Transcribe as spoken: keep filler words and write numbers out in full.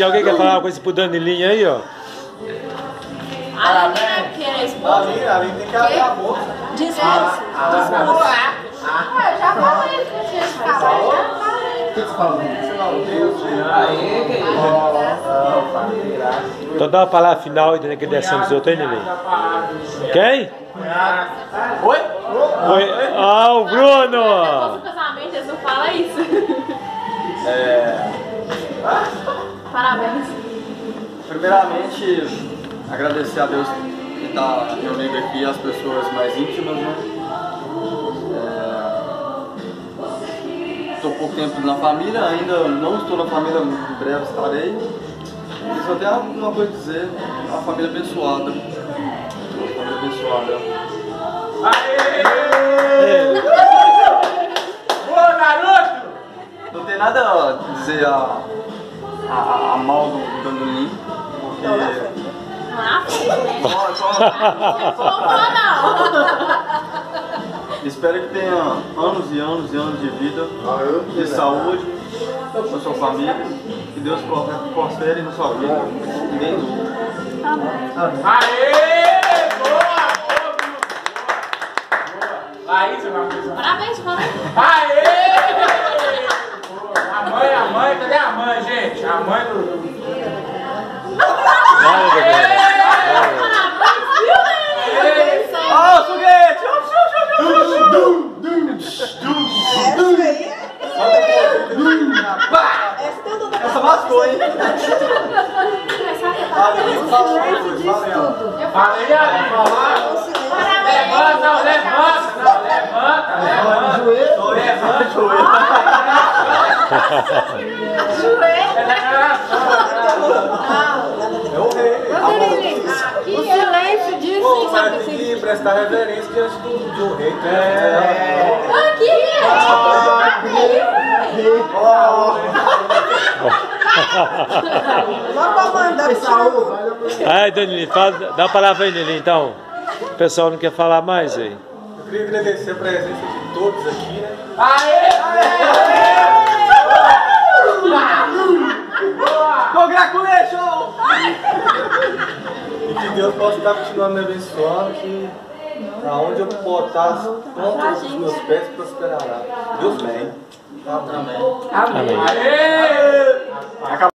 gente, alguém quer falar uma coisa pro Danilinho aí, ó? A Aline é que é esposa. A Aline, a Aline tem que abrir a boca. Discurso. Discurso. Ah, já falei que tinha que falar. Já falei. O que você falou? Você falou, Deus te ama. Aê, que isso? Então dá uma palavra final e tem que descer nos outros, hein, Danilinho? Quem? Oi? Oi? Ah, o Bruno! No casamento, eles não falam isso. É... Parabéns. Primeiramente, agradecer a Deus que está reunindo aqui as pessoas mais íntimas, né? Estou pouco tempo na família, ainda não estou na família, em breve estarei. E só tenho uma coisa a dizer, uma família abençoada. Uma família abençoada. Aê! Boa, garoto! Não tem nada a dizer a, a, a mal do Danilinho, porque... Espero que tenha anos e anos e anos de vida, de saúde, na sua família, que Deus prospere na sua vida. Ninguém dúvida. Amém. Aê! Boa! Boa! Laís, uma coisa. Parabéns, mãe. Aê! Boa. A mãe, a mãe, cadê a mãe, gente? A mãe do... Ó, o foguete! Essa mascou, hein? Falei ali, levanta, não, levanta, não, levanta, levanta, levanta, Que silêncio disso, Pô, mas tem que prestar reverência diante do, de um rei. É. Só pra mandar saúde. Ai, Danilinho, fala, dá uma palavra aí, Danilinho, então. O pessoal não quer falar mais aí. Eu queria agradecer a presença de todos aqui, né? Aê! Congratulations! E que Deus possa estar continuando me abençoando, que aonde eu botar as pontas dos meus pés prosperará. Deus bem. Amém. Amém. Aê!